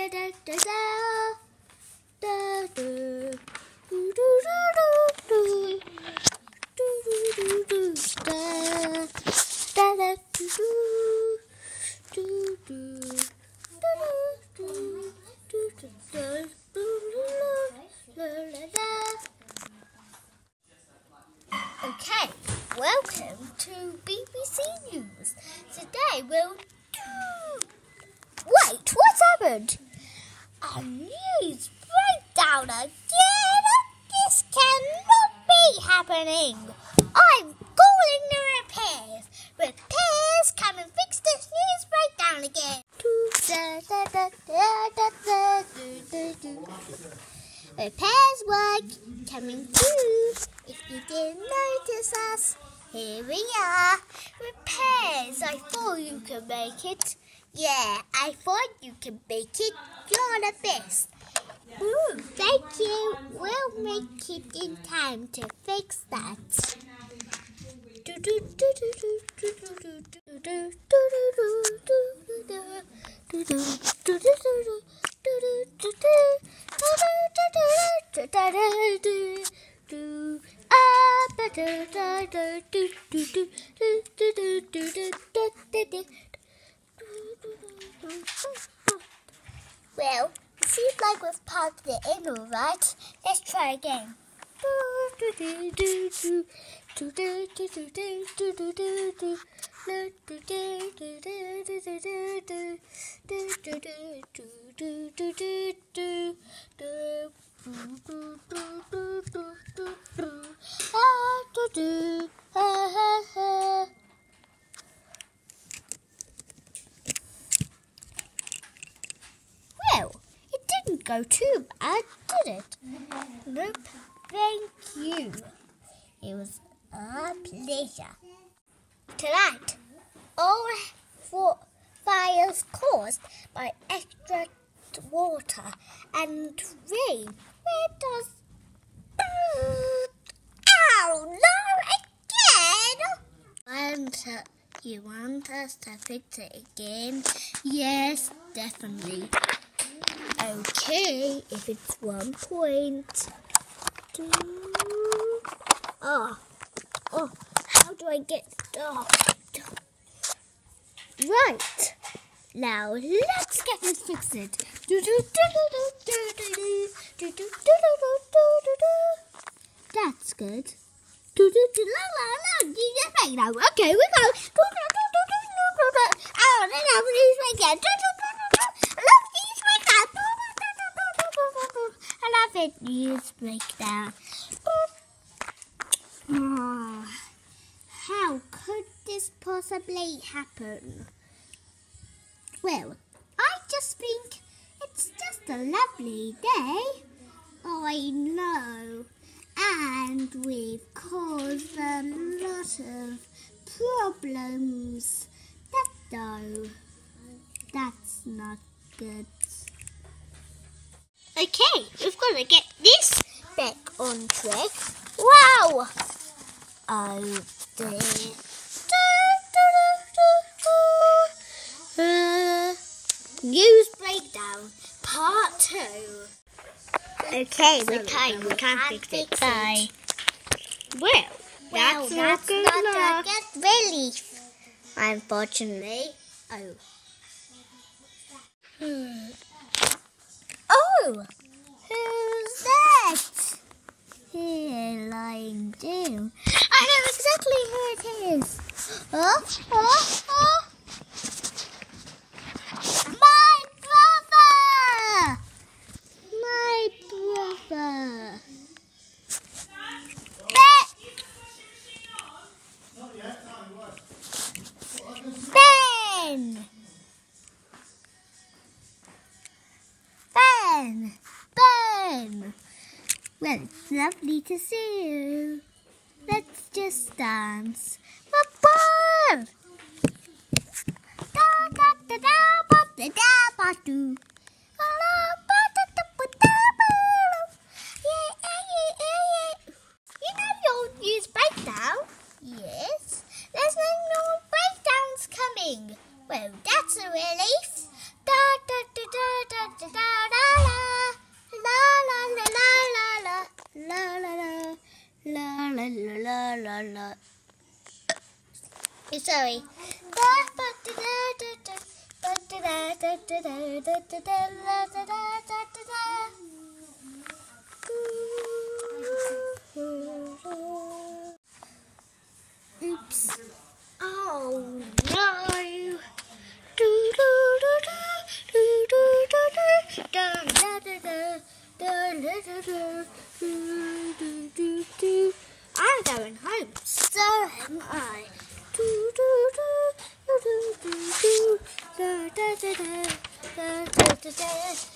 Okay, welcome to BBC News. Today we'll do... Wait, what's happened? A news breakdown again? This cannot be happening. I'm calling the repairs. Repairs, come and fix this news breakdown again. Repairs work coming through. If you didn't notice us, here we are. Repairs, I thought you could make it. Yeah, I thought you could make it. You're the best. Ooh, thank you. We'll make it in time to fix that. Well, it seems like we've popped it in all right. Let's try again. Well, it didn't go too bad, did it? Nope, thank you. It was a pleasure. Tonight, all fires caused by extra water and rain. Where does... Ow, no, again! You want us to fix it again? Yes, definitely. Okay, if it's 1 point. Oh, how do I get... Right. Now, let's get this fixed. That's good. Okay, we go. Oh, then I'll use my again. I love it. News breakdown. How could this possibly happen? Well, I just think it's just a lovely day. I know. And we've caused a lot of problems. That's not good. Okay, we've got to get this back on track. Wow! Oh dear. News breakdown, part 2. Okay, we can't fix it. Bye. Well, that's not a good relief, unfortunately. Oh, who's that? Here, lying down. I know exactly who it is. My brother! My brother. Ben! Well, it's lovely to see you. Let's just dance. Ba-ba! Da-da-da-da-ba-da-da-ba-doo. You know your news breakdown? Yes. There's no more breakdowns coming. Well, that's a relief. Da-da-da-da-da. da da la la la la la la la la la la la. Sorry. Oops. Oh no. I'm going home, so am I.